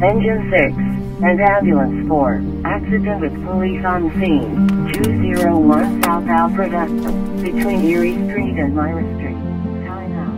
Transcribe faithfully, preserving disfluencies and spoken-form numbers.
Engine six, and Ambulance four, accident with police on scene, two oh one South Alfred between Erie Street and Myra Street. Time out.